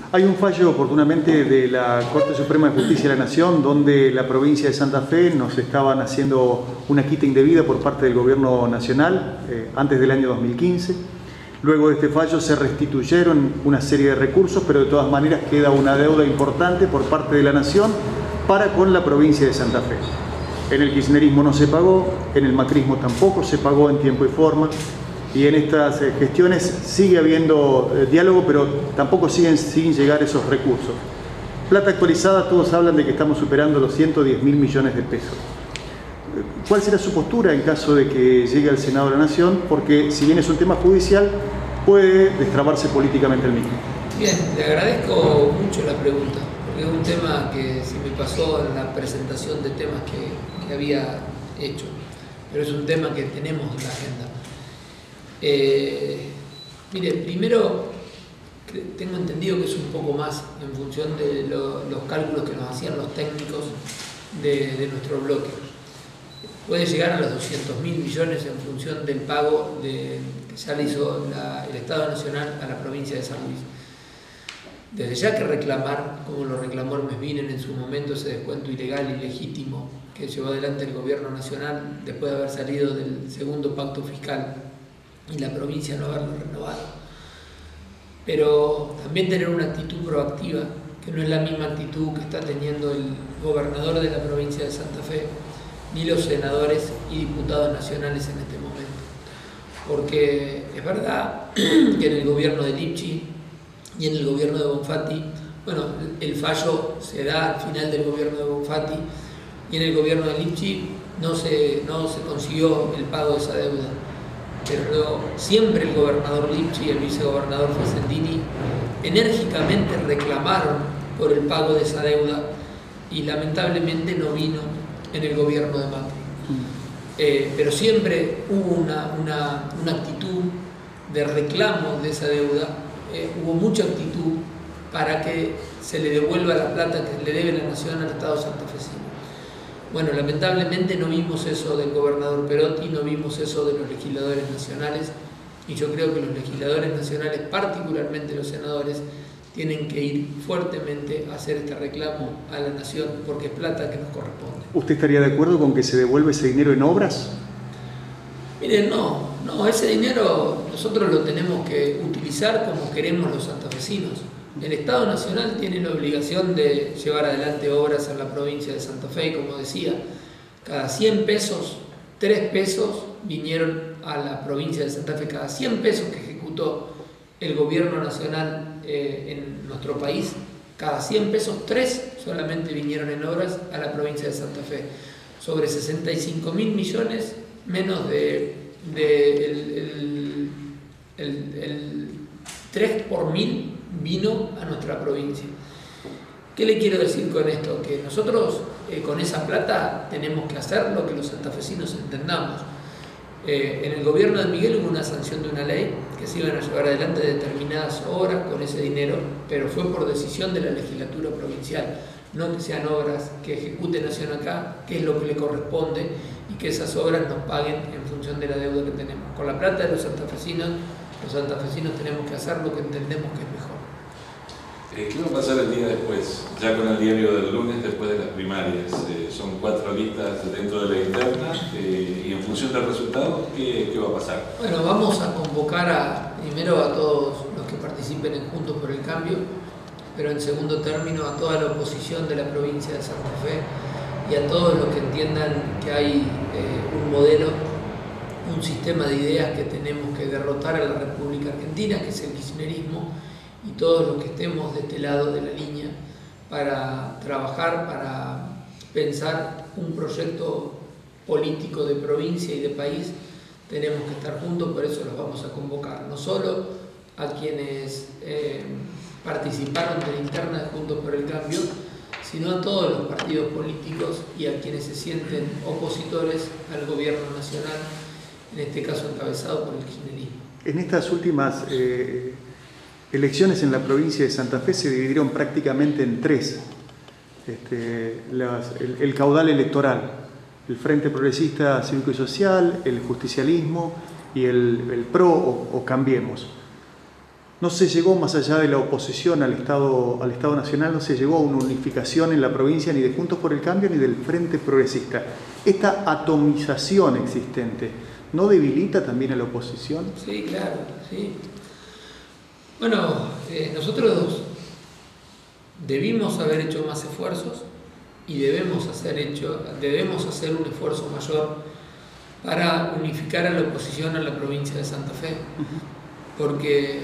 Hay un fallo oportunamente de la Corte Suprema de Justicia de la Nación donde la provincia de Santa Fe nos estaban haciendo una quita indebida por parte del gobierno nacional antes del año 2015. Luego de este fallo se restituyeron una serie de recursos, pero de todas maneras queda una deuda importante por parte de la Nación para con la provincia de Santa Fe. En el kirchnerismo no se pagó, en el macrismo tampoco se pagó en tiempo y forma. Y en estas gestiones sigue habiendo diálogo, pero tampoco siguen llegar esos recursos. Plata actualizada, todos hablan de que estamos superando los 110.000 millones de pesos. ¿Cuál será su postura en caso de que llegue al Senado de la Nación? Porque si bien es un tema judicial, puede destrabarse políticamente el mismo. Bien, le agradezco mucho la pregunta, porque es un tema que se me pasó en la presentación de temas que había hecho, pero es un tema que tenemos en la agenda. Mire, primero tengo entendido que es un poco más en función de los cálculos que nos hacían los técnicos de nuestro bloque. Puede llegar a los 200.000 millones en función del pago que ya le hizo el Estado Nacional a la provincia de San Luis. Desde ya que reclamar, como lo reclamó Hermes Vinen en su momento, ese descuento ilegal y legítimo que llevó adelante el gobierno nacional después de haber salido del segundo pacto fiscal y la provincia no haberlo renovado. Pero también tener una actitud proactiva, que no es la misma actitud que está teniendo el gobernador de la provincia de Santa Fe, ni los senadores y diputados nacionales en este momento. Porque es verdad que en el gobierno de Lipchi y en el gobierno de Bonfatti, bueno, el fallo se da al final del gobierno de Bonfatti, y en el gobierno de Lipchi no se consiguió el pago de esa deuda. Pero siempre el gobernador Lipchi y el vicegobernador Facendini enérgicamente reclamaron por el pago de esa deuda y lamentablemente no vino en el gobierno de Macri. Pero siempre hubo una actitud de reclamo de esa deuda, hubo mucha actitud para que se le devuelva la plata que le debe la Nación al Estado santafesino. Bueno, lamentablemente no vimos eso del gobernador Perotti, no vimos eso de los legisladores nacionales, y yo creo que los legisladores nacionales, particularmente los senadores, tienen que ir fuertemente a hacer este reclamo a la Nación, porque es plata que nos corresponde. ¿Usted estaría de acuerdo con que se devuelva ese dinero en obras? Miren, no, ese dinero nosotros lo tenemos que utilizar como queremos los santafesinos. El Estado Nacional tiene la obligación de llevar adelante obras en la provincia de Santa Fe, y como decía, cada 100 pesos, 3 pesos vinieron a la provincia de Santa Fe. Cada 100 pesos que ejecutó el gobierno nacional en nuestro país, cada 100 pesos, 3 solamente vinieron en obras a la provincia de Santa Fe. Sobre 65.000 millones, menos el 3 por 1000 vino a nuestra provincia. ¿Qué le quiero decir con esto? Que nosotros con esa plata tenemos que hacer lo que los santafesinos entendamos. En el gobierno de Miguel hubo una sanción de una ley que se iban a llevar adelante determinadas obras con ese dinero, pero fue por decisión de la legislatura provincial, no que sean obras que ejecute Nación acá, que es lo que le corresponde, y que esas obras nos paguen en función de la deuda que tenemos. Con la plata de los santafesinos tenemos que hacer lo que entendemos que es mejor. ¿Qué va a pasar el día después? Ya con el diario del lunes, después de las primarias. Son 4 listas dentro de la interna y en función del resultado, ¿qué va a pasar? Bueno, vamos a convocar primero a todos los que participen en Juntos por el Cambio, pero en segundo término a toda la oposición de la provincia de Santa Fe y a todos los que entiendan que hay un modelo, un sistema de ideas que tenemos que derrotar a la República Argentina, que es el kirchnerismo, y todos los que estemos de este lado de la línea para trabajar, para pensar un proyecto político de provincia y de país, tenemos que estar juntos. Por eso los vamos a convocar, no solo a quienes participaron de la interna de Juntos por el Cambio, sino a todos los partidos políticos y a quienes se sienten opositores al gobierno nacional, en este caso encabezado por el kirchnerismo. En estas últimas elecciones en la provincia de Santa Fe se dividieron prácticamente en 3 el caudal electoral: el Frente Progresista Cívico y Social, el Justicialismo y el PRO o Cambiemos. no se llegó más allá de la oposición al Estado Nacional, no se llegó a una unificación en la provincia ni de Juntos por el Cambio ni del Frente Progresista. Esta atomización existente, ¿no debilita también a la oposición? Sí, claro, sí. Bueno, nosotros debimos haber hecho más esfuerzos y debemos hacer un esfuerzo mayor para unificar a la oposición a la provincia de Santa Fe, porque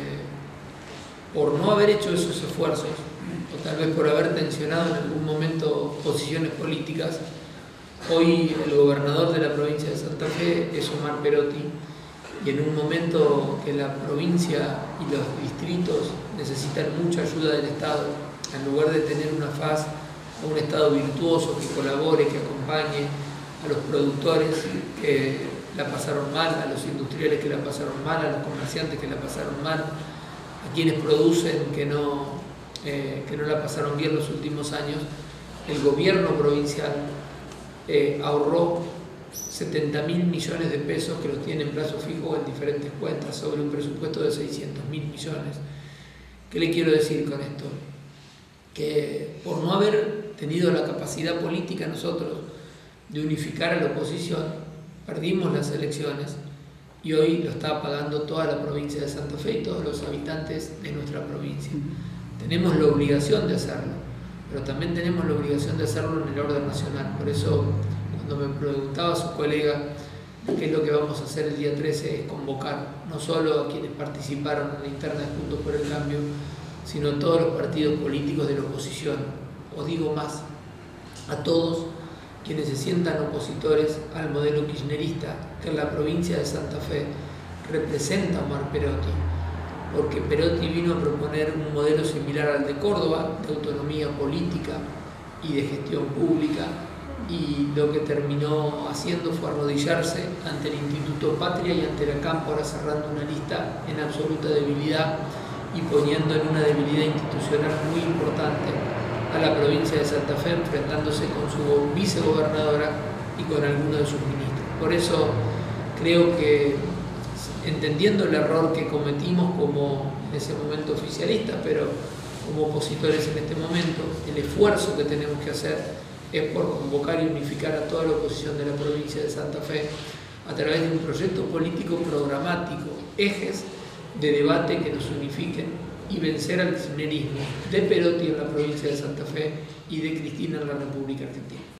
por no haber hecho esos esfuerzos, o tal vez por haber tensionado en algún momento posiciones políticas, hoy el gobernador de la provincia de Santa Fe es Omar Perotti, y en un momento que la provincia y los distritos necesitan mucha ayuda del Estado, en lugar de tener una faz o un Estado virtuoso que colabore, que acompañe a los productores que la pasaron mal, a los industriales que la pasaron mal, a los comerciantes que la pasaron mal, a quienes producen que no la pasaron bien los últimos años, el gobierno provincial ahorró 70.000 millones de pesos que los tiene en plazo fijo en diferentes cuentas sobre un presupuesto de 600.000 millones. ¿Qué le quiero decir con esto? Que por no haber tenido la capacidad política nosotros de unificar a la oposición, perdimos las elecciones y hoy lo está pagando toda la provincia de Santa Fe y todos los habitantes de nuestra provincia. Tenemos la obligación de hacerlo, pero también tenemos la obligación de hacerlo en el orden nacional. Por eso, cuando me preguntaba su colega qué es lo que vamos a hacer el día 13, es convocar no solo a quienes participaron en la interna de Juntos por el Cambio, sino a todos los partidos políticos de la oposición, o digo más, a todos quienes se sientan opositores al modelo kirchnerista que en la provincia de Santa Fe representa a Omar Perotti, porque Perotti vino a proponer un modelo similar al de Córdoba, de autonomía política y de gestión pública, y lo que terminó haciendo fue arrodillarse ante el Instituto Patria y ante la Cámpora, cerrando una lista en absoluta debilidad y poniendo en una debilidad institucional muy importante a la provincia de Santa Fe, enfrentándose con su vicegobernadora y con algunos de sus ministros. Por eso creo que, entendiendo el error que cometimos como en ese momento oficialista, pero como opositores en este momento, el esfuerzo que tenemos que hacer es por convocar y unificar a toda la oposición de la provincia de Santa Fe a través de un proyecto político programático, ejes de debate que nos unifiquen y vencer al kirchnerismo de Perotti en la provincia de Santa Fe y de Cristina en la República Argentina.